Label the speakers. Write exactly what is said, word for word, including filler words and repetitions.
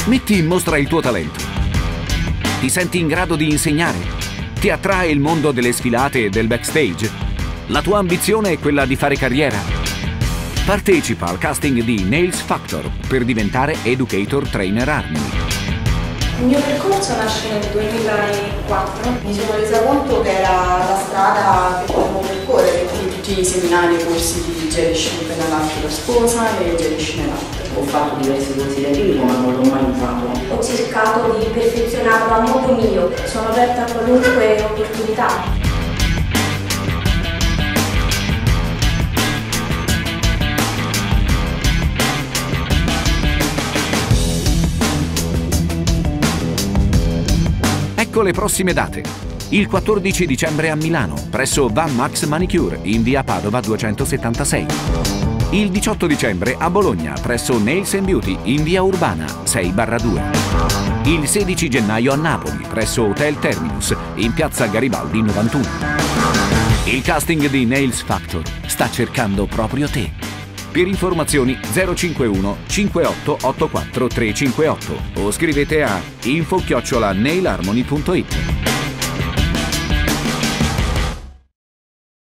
Speaker 1: Metti in mostra il tuo talento. Ti senti in grado di insegnare? Ti attrae il mondo delle sfilate e del backstage? La tua ambizione è quella di fare carriera? Partecipa al casting di Nails Factor per diventare Educator Trainer Harmony.
Speaker 2: Il mio percorso nasce nel duemilaquattro. Mi sono resa conto che era la strada che dovevo percorrere, quindi tutti i seminari e corsi di Gerish Penalatti per sposa e Gerish Penalatti.
Speaker 3: Ho fatto diversi corsi di rito, ma non l'ho mai usato.
Speaker 4: Ho cercato di perfezionarlo a modo mio, sono aperta a qualunque opportunità.
Speaker 1: Ecco le prossime date. Il quattordici dicembre a Milano, presso Van Max Manicure, in via Padova duecentosettantasei. Il diciotto dicembre a Bologna, presso Nails and Beauty, in via Urbana sei barra due. Il sedici gennaio a Napoli, presso Hotel Terminus, in piazza Garibaldi novantuno. Il casting di Nails Factor sta cercando proprio te. Per informazioni zero cinquantuno cinquantotto ottantaquattro trecentocinquantotto o scrivete a info chiocciola nail harmony punto it.